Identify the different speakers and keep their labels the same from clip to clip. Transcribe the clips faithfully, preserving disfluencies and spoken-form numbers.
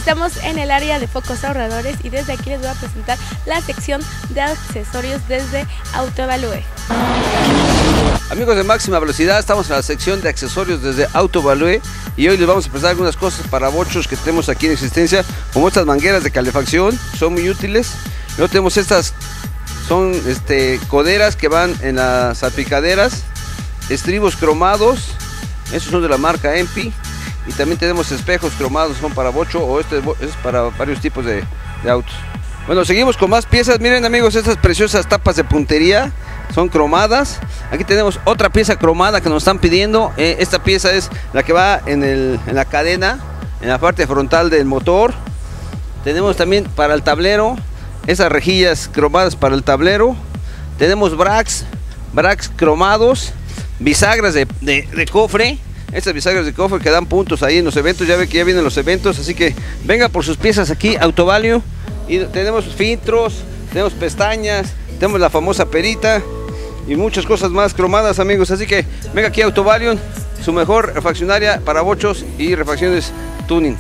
Speaker 1: Estamos en el área de focos ahorradores y desde aquí les voy a presentar la sección de accesorios desde Autoevalue.
Speaker 2: Amigos de Máxima Velocidad, estamos en la sección de accesorios desde Autoevalue y hoy les vamos a presentar algunas cosas para bochos que tenemos aquí en existencia, como estas mangueras de calefacción, son muy útiles. Luego tenemos estas, son este, coderas que van en las salpicaderas, estribos cromados, estos son de la marca Empi, y también tenemos espejos cromados, son para bocho o este es para varios tipos de, de autos. Bueno, seguimos con más piezas. Miren amigos, estas preciosas tapas de puntería son cromadas. Aquí tenemos otra pieza cromada que nos están pidiendo. Eh, esta pieza es la que va en, el, en la cadena, en la parte frontal del motor. Tenemos también para el tablero, esas rejillas cromadas para el tablero. Tenemos bracs, bracs cromados, bisagras de, de, de cofre. Estas bisagras de cofre que dan puntos ahí en los eventos. Ya ve que ya vienen los eventos, así que venga por sus piezas aquí, Autoevalue. Y tenemos filtros, tenemos pestañas, tenemos la famosa perita y muchas cosas más cromadas, amigos. Así que venga aquí a Autoevalue, su mejor refaccionaria para bochos y refacciones tuning.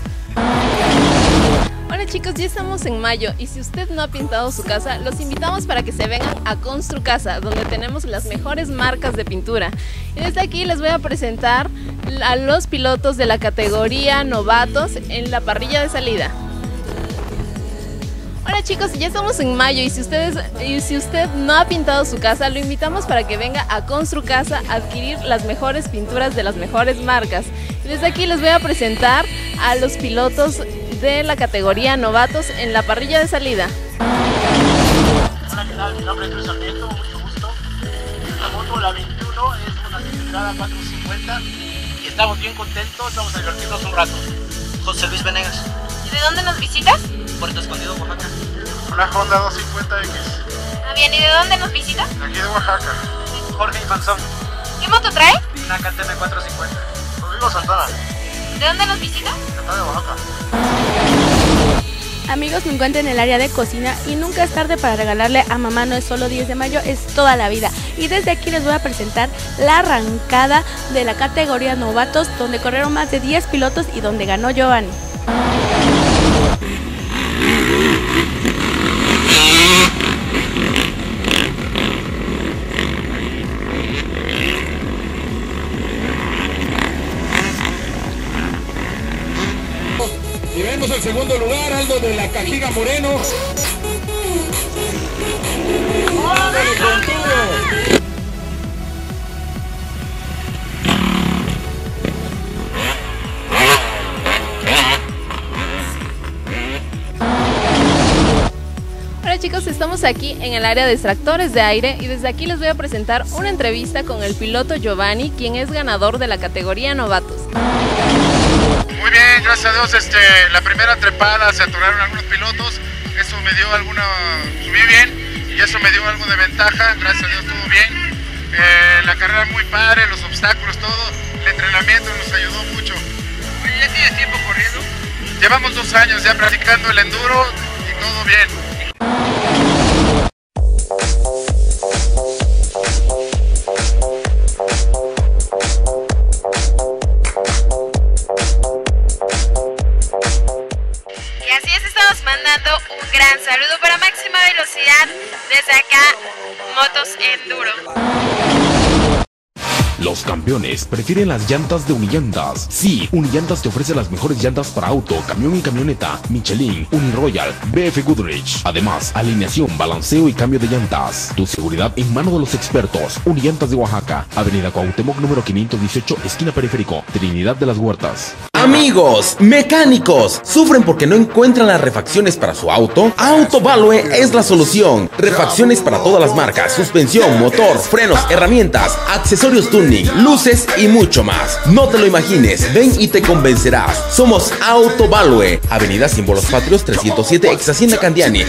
Speaker 3: Hola chicos, ya estamos en mayo y si usted no ha pintado su casa, los invitamos para que se vengan a Construcasa, donde tenemos las mejores marcas de pintura. Y desde aquí les voy a presentar a los pilotos de la categoría novatos en la parrilla de salida. Hola chicos, ya estamos en mayo y si, ustedes, y si usted no ha pintado su casa, lo invitamos para que venga a Construcasa a adquirir las mejores pinturas de las mejores marcas. Y desde aquí les voy a presentar a los pilotos de la categoría novatos en la parrilla de salida.
Speaker 4: Hola, ¿qué tal? Mi nombre es Luis Sarmiento, mucho gusto. Esta moto, la veintiuno, es una cilindrada cuatrocientos cincuenta y estamos bien contentos, vamos a divertirnos un rato. José Luis Venegas.
Speaker 5: ¿Y de dónde nos visitas?
Speaker 4: Puerto Escondido, Oaxaca.
Speaker 6: Una Honda doscientos cincuenta X.
Speaker 5: Ah, bien, ¿y de dónde nos visitas?
Speaker 6: De aquí de Oaxaca.
Speaker 4: Jorge Imanzón.
Speaker 5: ¿Qué moto trae?
Speaker 4: Una K T M cuatrocientos cincuenta.
Speaker 6: Rodrigo Santana.
Speaker 5: ¿De dónde nos visitas?
Speaker 6: De acá de Oaxaca.
Speaker 1: Amigos, me encuentro en el área de cocina y nunca es tarde para regalarle a mamá. No es solo diez de mayo, es toda la vida. Y desde aquí les voy a presentar la arrancada de la categoría novatos, donde corrieron más de diez pilotos y donde ganó Giovanni.
Speaker 7: Y vemos el segundo lugar, Aldo de la Cajiga Moreno. ¡Ándale con todo!
Speaker 3: Hola chicos, estamos aquí en el área de extractores de aire y desde aquí les voy a presentar una entrevista con el piloto Giovanni, quien es ganador de la categoría novatos.
Speaker 6: Muy bien, gracias a Dios, este, la primera trepada se atoraron algunos pilotos, eso me dio alguna, subí bien y eso me dio algo de ventaja, gracias a Dios estuvo bien. Eh, la carrera muy padre, los obstáculos, todo, el entrenamiento nos ayudó mucho.
Speaker 4: Oye, ¿ya tienes tiempo corriendo?
Speaker 6: Llevamos dos años ya practicando el enduro y todo bien.
Speaker 5: Y así es, estamos mandando un gran saludo para Máxima Velocidad desde acá, Motos Enduro.
Speaker 8: Los campeones prefieren las llantas de Unillantas. Sí, Unillantas te ofrece las mejores llantas para auto, camión y camioneta, Michelin, Uniroyal, B F Goodrich. Además, alineación, balanceo y cambio de llantas. Tu seguridad en manos de los expertos. Unillantas de Oaxaca, Avenida Cuauhtémoc número quinientos dieciocho, esquina Periférico, Trinidad de las Huertas.
Speaker 9: Amigos, mecánicos, ¿sufren porque no encuentran las refacciones para su auto? Autoevalue es la solución. Refacciones para todas las marcas, suspensión, motor, frenos, herramientas, accesorios tuning, luces y mucho más. No te lo imagines, ven y te convencerás. Somos Autoevalue, Avenida Símbolos Patrios trescientos siete, ex Hacienda Candiani.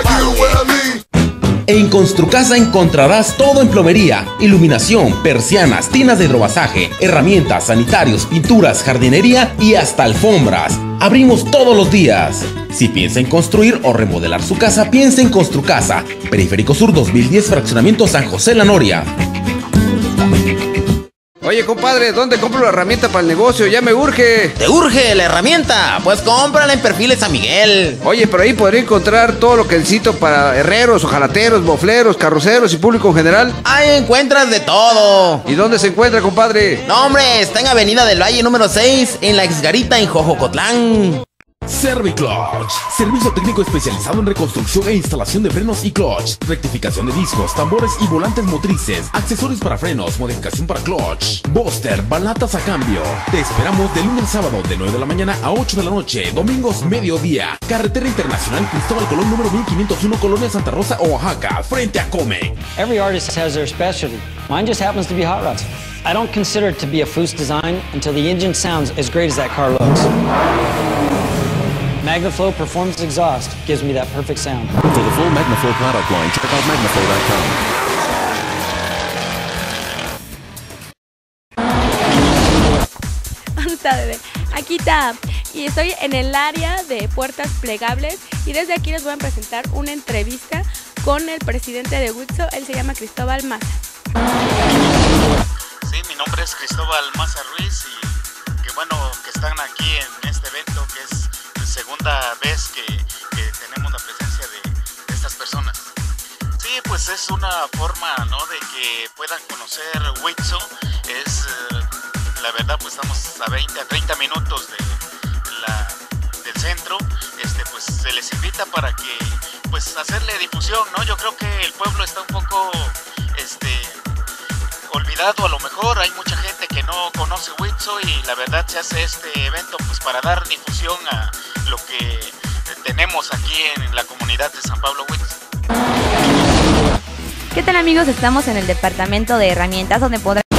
Speaker 9: En Construcasa encontrarás todo en plomería, iluminación, persianas, tinas de hidromasaje, herramientas, sanitarios, pinturas, jardinería y hasta alfombras. Abrimos todos los días. Si piensa en construir o remodelar su casa, piensa en Construcasa. Periférico Sur dos mil diez, Fraccionamiento San José La Noria.
Speaker 2: Oye, compadre, ¿dónde compro la herramienta para el negocio? Ya me urge.
Speaker 9: ¿Te urge la herramienta? Pues cómprala en Perfiles San Miguel.
Speaker 2: Oye, pero ahí podría encontrar todo lo que necesito para herreros, hojalateros, bofleros, carroceros y público en general.
Speaker 9: Ahí encuentras de todo.
Speaker 2: ¿Y dónde se encuentra, compadre?
Speaker 9: No, hombre, está en Avenida del Valle número seis, en La Exgarita, en Jojocotlán.
Speaker 8: Serviclutch, servicio técnico especializado en reconstrucción e instalación de frenos y clutch, rectificación de discos, tambores y volantes motrices, accesorios para frenos, modificación para clutch, booster, balatas a cambio. Te esperamos de lunes a sábado de nueve de la mañana a ocho de la noche, domingos mediodía. Carretera Internacional Cristóbal Colón número mil quinientos uno, Colonia Santa Rosa, Oaxaca, frente a Come.
Speaker 10: Every artist has their specialty. Mine just happens to be hot rods. I don't consider it to be a Foose design until the engine sounds as great as that car looks. MagnaFlow Performance Exhaust gives me that perfect sound.
Speaker 8: For the full MagnaFlow product line, check out magnaflow dot com.
Speaker 1: Está, bebé. Aquí está. Y estoy en el área de puertas plegables y desde aquí les voy a presentar una entrevista con el presidente de Witso. Él se llama Cristóbal Maza.
Speaker 11: Sí, mi nombre es Cristóbal Maza Ruiz y que bueno que están aquí en este evento que es segunda vez que, que tenemos la presencia de, de estas personas. Sí, pues es una forma, ¿no?, de que puedan conocer Witso. Es, eh, la verdad, pues estamos a veinte a treinta minutos de, la, del centro. Este, pues se les invita para que, pues, hacerle difusión, ¿no? Yo creo que el pueblo está un poco, este, olvidado a lo mejor. Hay mucha gente que no conoce Witso y la verdad se hace este evento, pues, para dar difusión a lo que tenemos aquí en la comunidad de San Pablo Witso.
Speaker 12: ¿Qué tal, amigos? Estamos en el departamento de herramientas donde podrán